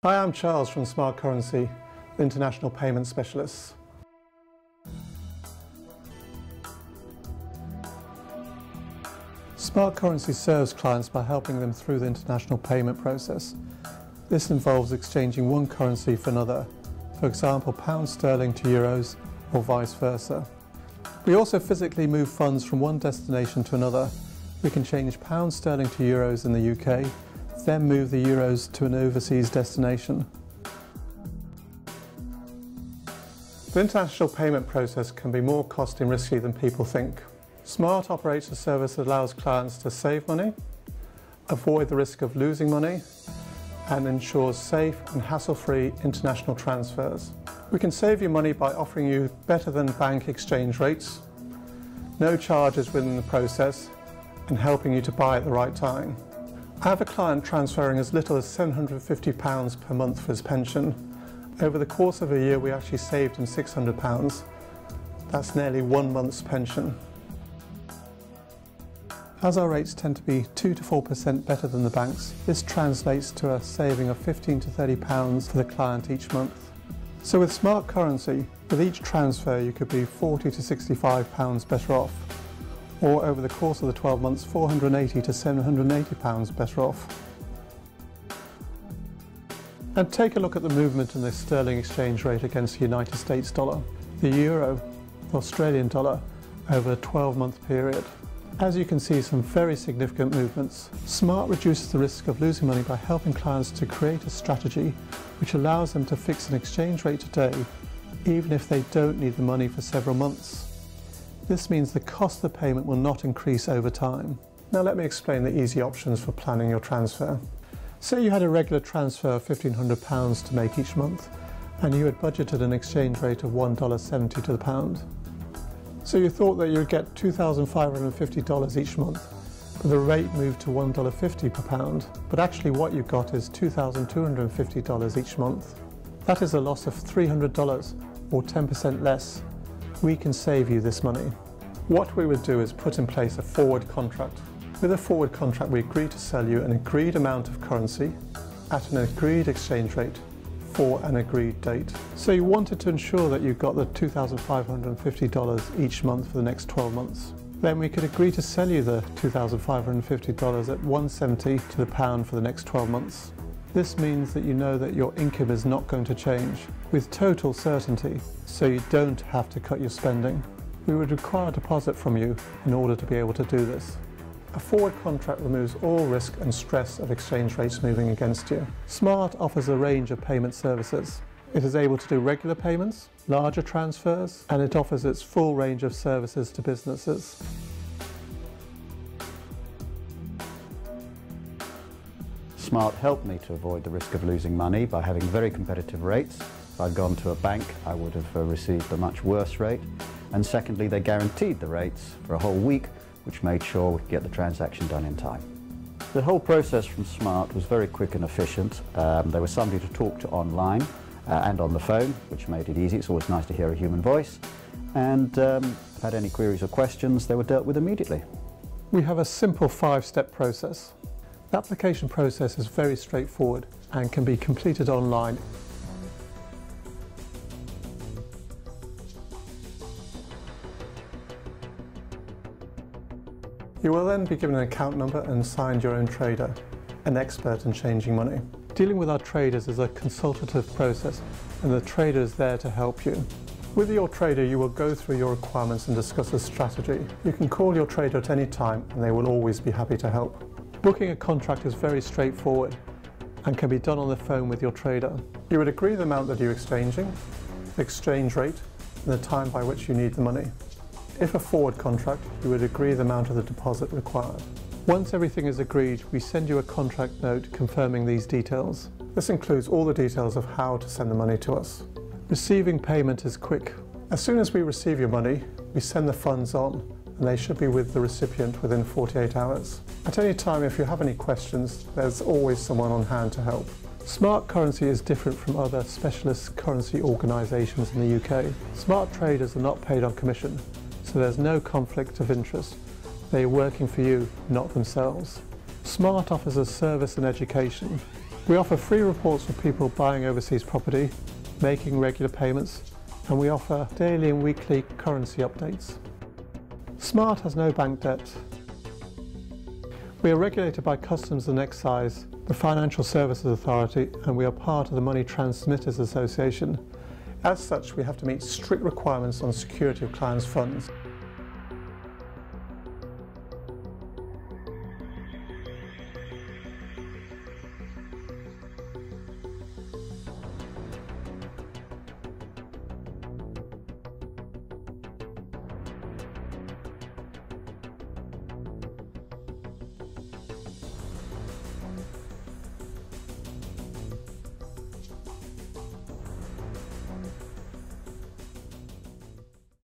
Hi, I'm Charles from Smart Currency, the International Payment Specialists. Smart Currency serves clients by helping them through the international payment process. This involves exchanging one currency for another, for example pounds sterling to euros or vice versa. We also physically move funds from one destination to another. We can change pounds sterling to euros in the UK, then move the euros to an overseas destination. The international payment process can be more costly and risky than people think. Smart operates a service that allows clients to save money, avoid the risk of losing money, and ensures safe and hassle-free international transfers. We can save you money by offering you better than bank exchange rates, no charges within the process, and helping you to buy at the right time. I have a client transferring as little as £750 per month for his pension. Over the course of a year, we actually saved him £600. That's nearly 1 month's pension. As our rates tend to be 2 to 4% better than the banks, this translates to a saving of £15 to £30 for the client each month. So with Smart Currency, with each transfer you could be £40 to £65 better off, or over the course of the 12 months, £480 to £780 better off. And take a look at the movement in the sterling exchange rate against the United States dollar, the euro, the Australian dollar, over a 12-month period. As you can see, some very significant movements. Smart reduces the risk of losing money by helping clients to create a strategy which allows them to fix an exchange rate today, even if they don't need the money for several months. This means the cost of the payment will not increase over time. Now let me explain the easy options for planning your transfer. Say you had a regular transfer of £1,500 to make each month, and you had budgeted an exchange rate of $1.70 to the pound. So you thought that you would get $2,550 each month, but the rate moved to $1.50 per pound. But actually what you got is $2,250 each month. That is a loss of $300, or 10% less. We can save you this money. What we would do is put in place a forward contract. With a forward contract, we agree to sell you an agreed amount of currency at an agreed exchange rate for an agreed date. So you wanted to ensure that you got the $2,550 each month for the next 12 months. Then we could agree to sell you the $2,550 at $1.70 to the pound for the next 12 months. This means that you know that your income is not going to change with total certainty, so you don't have to cut your spending. We would require a deposit from you in order to be able to do this. A forward contract removes all risk and stress of exchange rates moving against you. Smart offers a range of payment services. It is able to do regular payments, larger transfers, and it offers its full range of services to businesses. Smart helped me to avoid the risk of losing money by having very competitive rates. If I'd gone to a bank, I would have received a much worse rate. And secondly, they guaranteed the rates for a whole week, which made sure we could get the transaction done in time. The whole process from Smart was very quick and efficient. There was somebody to talk to online and on the phone, which made it easy. It's always nice to hear a human voice. And if I had any queries or questions, they were dealt with immediately. We have a simple 5-step process. The application process is very straightforward and can be completed online. You will then be given an account number and assigned your own trader, an expert in changing money. Dealing with our traders is a consultative process, and the trader is there to help you. With your trader, you will go through your requirements and discuss a strategy. You can call your trader at any time and they will always be happy to help. Booking a contract is very straightforward and can be done on the phone with your trader. You would agree the amount that you're exchanging, the exchange rate, and the time by which you need the money. If a forward contract, you would agree the amount of the deposit required. Once everything is agreed, we send you a contract note confirming these details. This includes all the details of how to send the money to us. Receiving payment is quick. As soon as we receive your money, we send the funds on, and they should be with the recipient within 48 hours. At any time, if you have any questions, there's always someone on hand to help. Smart Currency is different from other specialist currency organisations in the UK. Smart traders are not paid on commission, so there's no conflict of interest. They are working for you, not themselves. Smart offers us service and education. We offer free reports for people buying overseas property, making regular payments, and we offer daily and weekly currency updates. Smart has no bank debt. We are regulated by Customs and Excise, the Financial Services Authority, and we are part of the Money Transmitters Association. As such, we have to meet strict requirements on security of clients' funds.